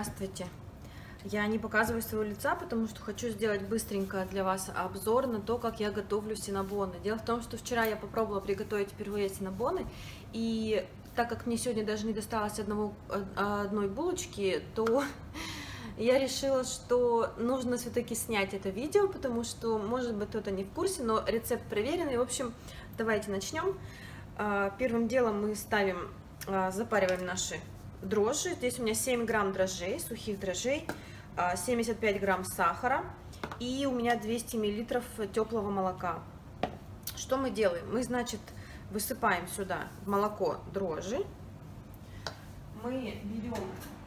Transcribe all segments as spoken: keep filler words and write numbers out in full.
Здравствуйте! Я не показываю своего лица, потому что хочу сделать быстренько для вас обзор на то, как я готовлю синнабоны. Дело в том, что вчера я попробовала приготовить впервые синнабоны, и так как мне сегодня даже не досталось одного, одной булочки, то я решила, что нужно все-таки снять это видео, потому что, может быть, кто-то не в курсе, но рецепт проверенный. В общем, давайте начнем. Первым делом мы ставим, запариваем наши дрожжи. Здесь у меня семь грамм дрожжей, сухих дрожжей, семьдесят пять грамм сахара и у меня двести миллилитров теплого молока. Что мы делаем? Мы, значит, высыпаем сюда в молоко дрожжи. Мы берем,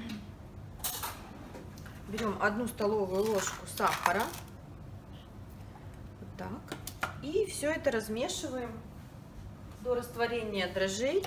берем одну столовую ложку сахара. Вот так. И все это размешиваем до растворения дрожжей.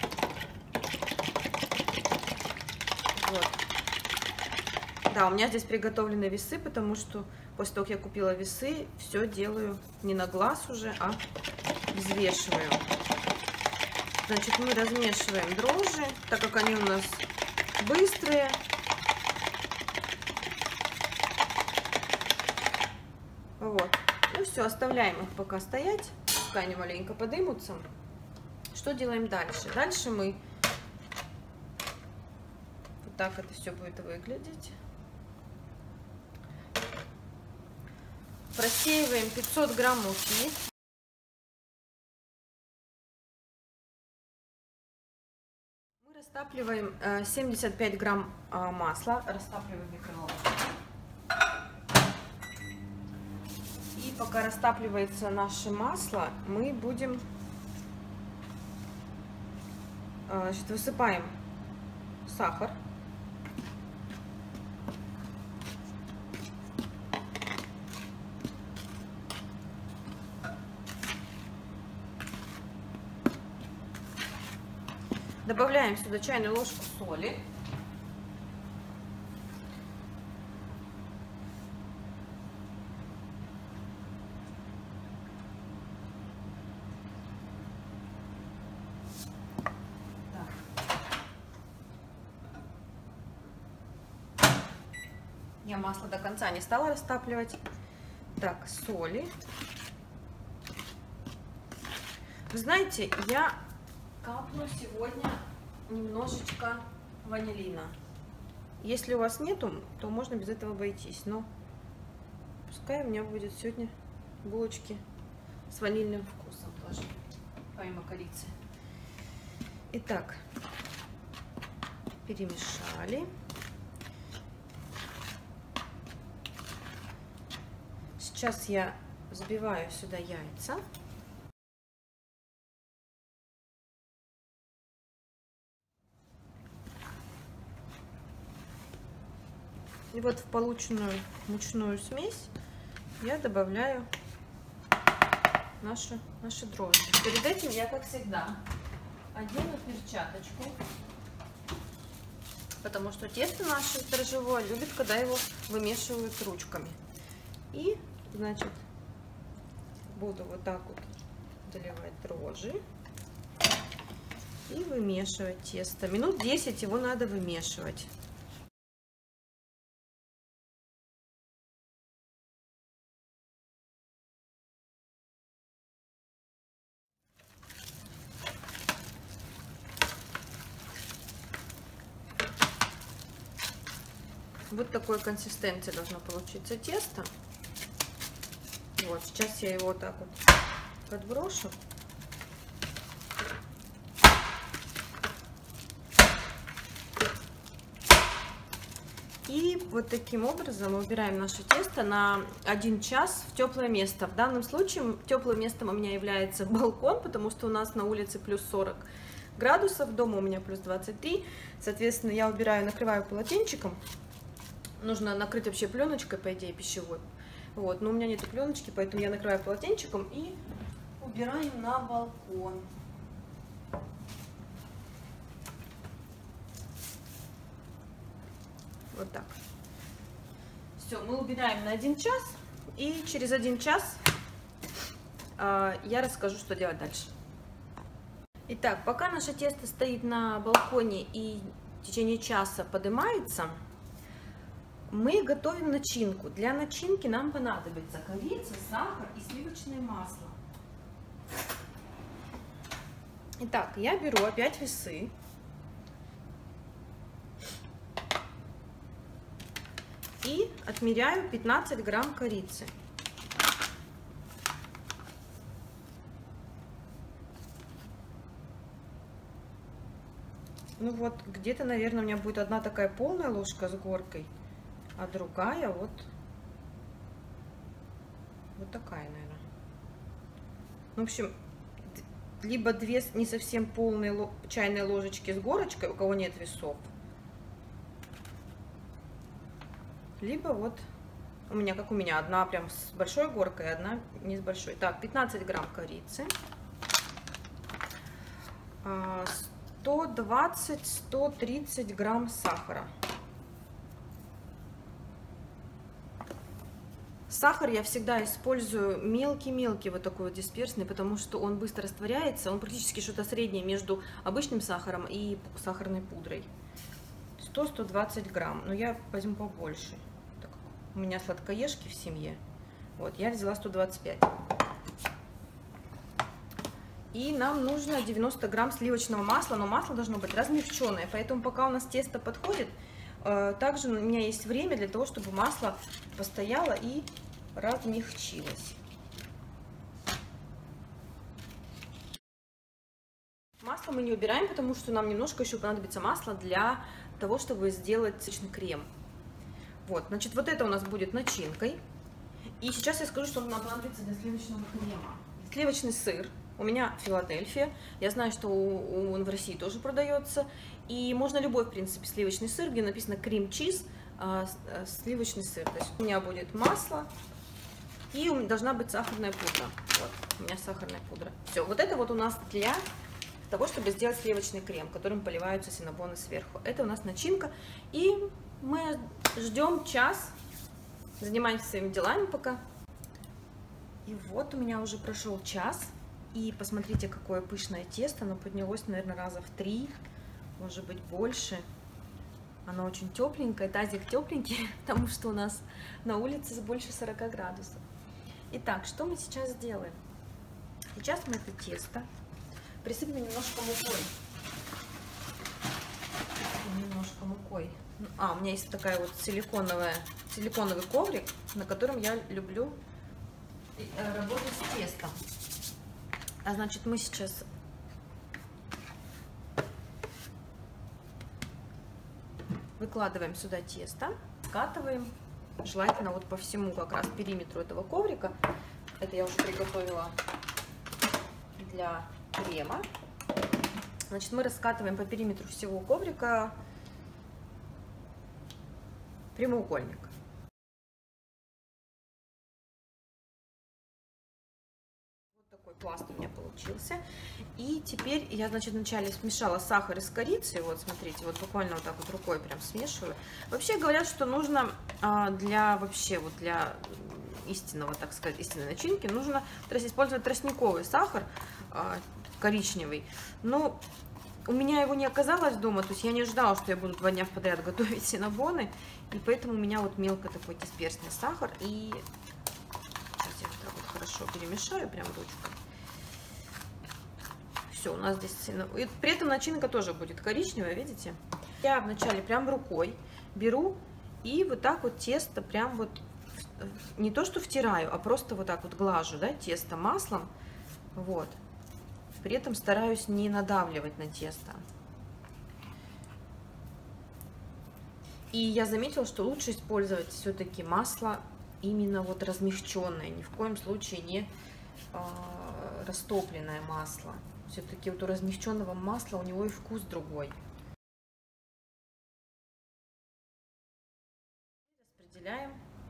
Вот. Да, у меня здесь приготовлены весы, потому что после того, как я купила весы, все делаю не на глаз уже, а взвешиваю. Значит, мы размешиваем дрожжи, так как они у нас быстрые. Вот. Ну все, оставляем их пока стоять, пускай они маленько подымутся. Что делаем дальше? Дальше мы вот так это все будет выглядеть. Просеиваем пятьсот грамм муки. Мы растапливаем семьдесят пять грамм масла, растапливаем в микроволновке. И пока растапливается наше масло, мы будем, значит, высыпаем сахар. Добавляем сюда чайную ложку соли. Я масло до конца не стала растапливать. Так, соли. Вы знаете, я капну сегодня немножечко ванилина. Если у вас нету, то можно без этого обойтись. Но пускай у меня будет сегодня булочки с ванильным вкусом тоже, помимо корицы. Итак, перемешали. Сейчас я взбиваю сюда яйца. И вот в полученную мучную смесь я добавляю наши, наши дрожжи. Перед этим я, как всегда, одену перчаточку, потому что тесто наше дрожжевое любит, когда его вымешивают ручками. И, значит, буду вот так вот заливать дрожжи и вымешивать тесто. Минут десять его надо вымешивать. Вот такой консистенции должно получиться тесто. Вот, сейчас я его вот так вот подброшу. И вот таким образом мы убираем наше тесто на один час в теплое место. В данном случае теплым местом у меня является балкон, потому что у нас на улице плюс сорок градусов, дома у меня плюс двадцать три. Соответственно, я убираю, накрываю полотенчиком. Нужно накрыть вообще пленочкой, по идее, пищевой. Вот, но у меня нету пленочки, поэтому я накрываю полотенчиком и убираю на балкон. Вот так. Все, мы убираем на один час, и через один час э, я расскажу, что делать дальше. Итак, пока наше тесто стоит на балконе и в течение часа поднимается, мы готовим начинку. Для начинки нам понадобится корица, сахар и сливочное масло. Итак, я беру опять весы. И отмеряю пятнадцать грамм корицы. Ну вот, где-то, наверное, у меня будет одна такая полная ложка с горкой, а другая вот, вот такая, наверное. В общем, либо две не совсем полные чайные ложечки с горочкой, у кого нет весов, либо вот у меня, как у меня, одна прям с большой горкой, одна не с большой. Так, пятнадцать грамм корицы, сто двадцать — сто тридцать грамм сахара. Сахар я всегда использую мелкий-мелкий, вот такой вот дисперсный, потому что он быстро растворяется, он практически что-то среднее между обычным сахаром и сахарной пудрой. сто — сто двадцать грамм, но я возьму побольше. Так, у меня сладкоежки в семье, вот, я взяла сто двадцать пять. И нам нужно девяносто грамм сливочного масла, но масло должно быть размягченное, поэтому пока у нас тесто подходит, также у меня есть время для того, чтобы масло постояло и размягчилось. Масло мы не убираем, потому что нам немножко еще понадобится масло для того, чтобы сделать сливочный крем. Вот, значит, вот это у нас будет начинкой. И сейчас я скажу, что нам понадобится для сливочного крема. Сливочный сыр. У меня Филадельфия. Я знаю, что он в России тоже продается. И можно любой, в принципе, сливочный сыр, где написано крем-чиз, сливочный сыр. То есть у меня будет масло и должна быть сахарная пудра. Вот, у меня сахарная пудра. Все, вот это вот у нас для того, чтобы сделать сливочный крем, которым поливаются синнабоны сверху. Это у нас начинка. И мы ждем час, занимаемся своими делами пока. И вот у меня уже прошел час. И посмотрите, какое пышное тесто. Оно поднялось, наверное, раза в три, может быть, больше. Оно очень тепленькое, тазик тепленький, потому что у нас на улице больше сорока градусов. Итак, что мы сейчас сделаем? Сейчас мы это тесто присыпем немножко мукой. Немножко мукой. А, у меня есть такая вот силиконовая, силиконовый коврик, на котором я люблю работать с тестом. А значит, мы сейчас выкладываем сюда тесто, скатываем, желательно вот по всему как раз периметру этого коврика. Это я уже приготовила для крема. Значит, мы раскатываем по периметру всего коврика прямоугольник. Пласт у меня получился. И теперь я, значит, вначале смешала сахар с корицей. Вот, смотрите, вот буквально вот так вот рукой прям смешиваю. Вообще говорят, что нужно для вообще вот для истинного, так сказать, истинной начинки нужно использовать тростниковый сахар коричневый. Но у меня его не оказалось дома, то есть я не ожидала, что я буду два дня подряд готовить синнабоны. И поэтому у меня вот мелко такой дисперсный сахар. И сейчас я вот так вот хорошо перемешаю прям ручкой. Все, у нас здесь... И при этом начинка тоже будет коричневая, видите? Я вначале прям рукой беру и вот так вот тесто прям вот... Не то, что втираю, а просто вот так вот глажу, да, тесто маслом. Вот. При этом стараюсь не надавливать на тесто. И я заметила, что лучше использовать все-таки масло именно вот размягченное. Ни в коем случае не э, растопленное масло. Все-таки вот у размягченного масла у него и вкус другой. Распределяем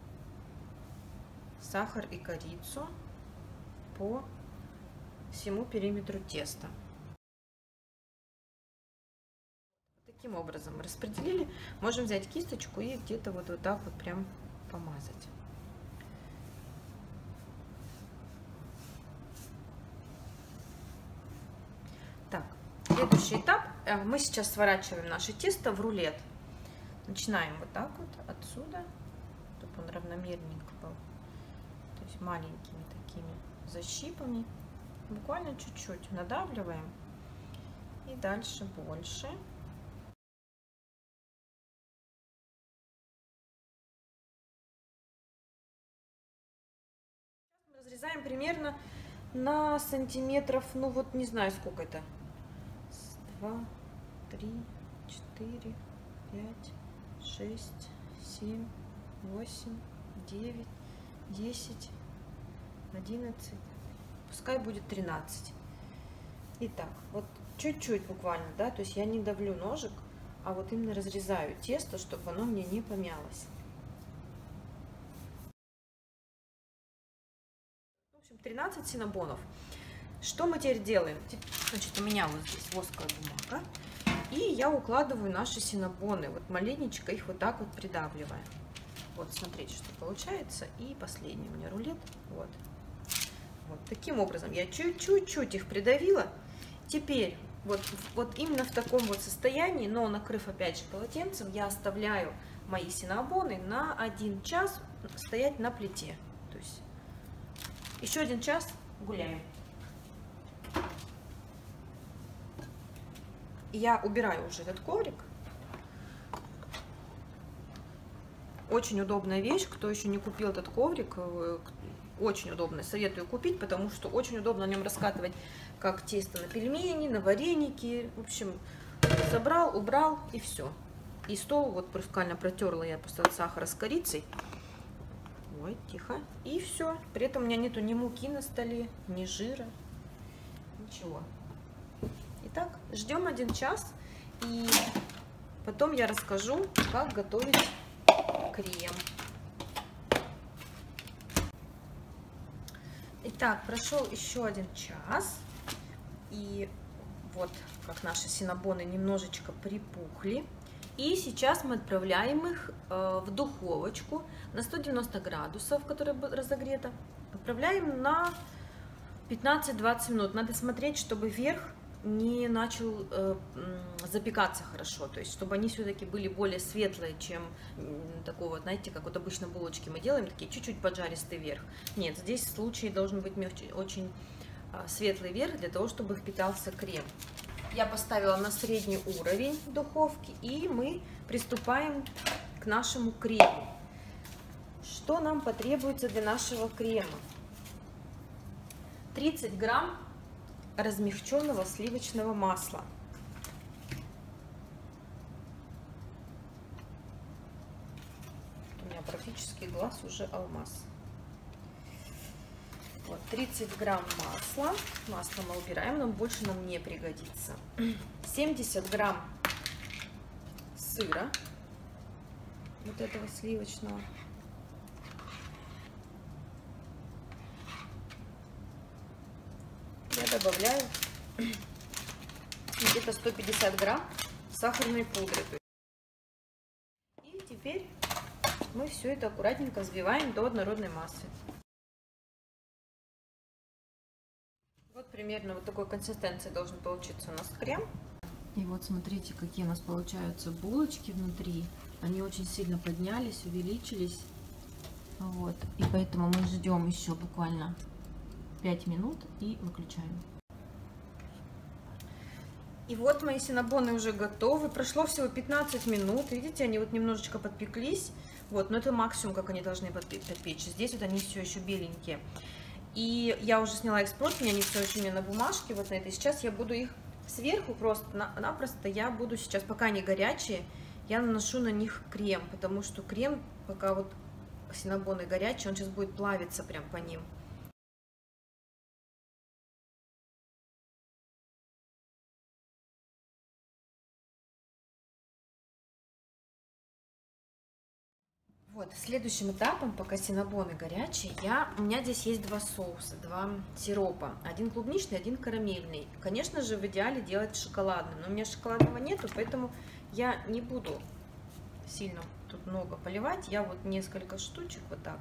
сахар и корицу по всему периметру теста. Таким образом распределили. Можем взять кисточку и где-то вот, вот так вот прям помазать. Так, следующий этап. Мы сейчас сворачиваем наше тесто в рулет. Начинаем вот так вот отсюда, чтобы он равномерненько был. То есть маленькими такими защипами. Буквально чуть-чуть надавливаем. И дальше больше. Мы разрезаем примерно на сантиметров, ну вот не знаю сколько это. Два, три, четыре, пять, шесть, семь, восемь, девять, десять, одиннадцать. Пускай будет тринадцать. Итак, вот чуть-чуть буквально, да, то есть я не давлю ножик, а вот именно разрезаю тесто, чтобы оно мне не помялось. В общем, тринадцать синнабонов. Что мы теперь делаем? Значит, у меня вот здесь восковая бумага, и я укладываю наши синнабоны, вот маленечко их вот так вот придавливая. Вот, смотрите, что получается. И последний у меня рулет. Вот. Вот таким образом я чуть-чуть их придавила. Теперь вот, вот именно в таком вот состоянии, но накрыв опять же полотенцем, я оставляю мои синнабоны на один час стоять на плите. То есть еще один час гуляем. Я убираю уже этот коврик. Очень удобная вещь. Кто еще не купил этот коврик, очень удобно. Советую купить, потому что очень удобно на нем раскатывать как тесто на пельмени, на вареники. В общем, собрал, убрал и все. И стол вот брускально протерла я после сахара с корицей. Ой, тихо. И все. При этом у меня нету ни муки на столе, ни жира, ничего. Итак, ждем один час, и потом я расскажу, как готовить крем. Итак, прошел еще один час, и вот как наши синнабоны немножечко припухли. И сейчас мы отправляем их в духовочку на сто девяносто градусов, которая разогрета. Отправляем на пятнадцать-двадцать минут. Надо смотреть, чтобы верх не начал э, запекаться хорошо, то есть чтобы они все-таки были более светлые, чем такого, знаете, как вот обычно булочки мы делаем, такие чуть-чуть поджаристый верх. Нет, здесь в случае должен быть мягче, очень э, светлый верх, для того, чтобы впитался крем. Я поставила на средний уровень духовки, и мы приступаем к нашему крему. Что нам потребуется для нашего крема? тридцать грамм размягченного сливочного масла. У меня практически глаз уже алмаз. Вот, тридцать грамм масла. Масло мы убираем, нам больше нам не пригодится. семьдесят грамм сыра, вот этого сливочного. Я добавляю где-то сто пятьдесят грамм сахарной пудры. И теперь мы все это аккуратненько взбиваем до однородной массы. Вот примерно вот такой консистенции должен получиться у нас крем. И вот смотрите, какие у нас получаются булочки внутри. Они очень сильно поднялись, увеличились. Вот. И поэтому мы ждем еще буквально пять минут и выключаем. И вот мои синнабоны уже готовы. Прошло всего пятнадцать минут. Видите, они вот немножечко подпеклись. Вот, но это максимум, как они должны подпечь. Здесь вот они все еще беленькие. И я уже сняла их с противня, они все еще у меня на бумажке вот на этой. Сейчас я буду их сверху просто-напросто, я буду сейчас, пока они горячие, я наношу на них крем, потому что крем, пока вот синнабоны горячие, он сейчас будет плавиться прям по ним. Вот, следующим этапом, пока синнабоны горячие, я, у меня здесь есть два соуса, два сиропа. Один клубничный, один карамельный. Конечно же, в идеале делать шоколадным, но у меня шоколадного нету, поэтому я не буду сильно тут много поливать. Я вот несколько штучек вот так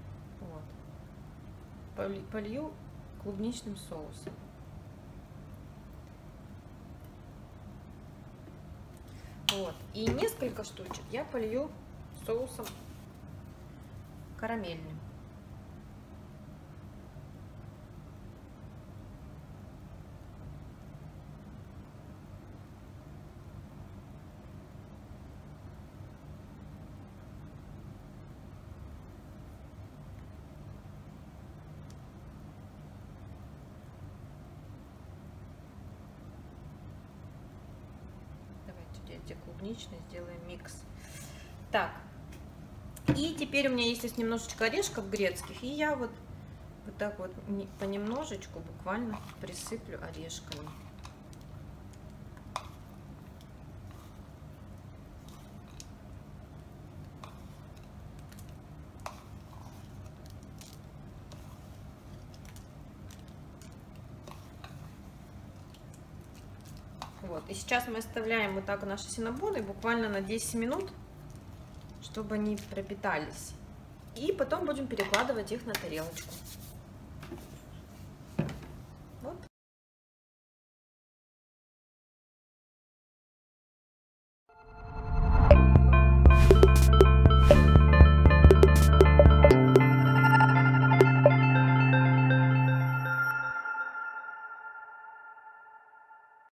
вот полью клубничным соусом. Вот. И несколько штучек я полью соусом карамельным. Давайте клубничный сделаем микс. Так. И теперь у меня есть здесь немножечко орешков грецких, и я вот, вот так вот понемножечку буквально присыплю орешками. Вот. И сейчас мы оставляем вот так наши синнабоны буквально на десять минут, чтобы они пропитались. И потом будем перекладывать их на тарелочку.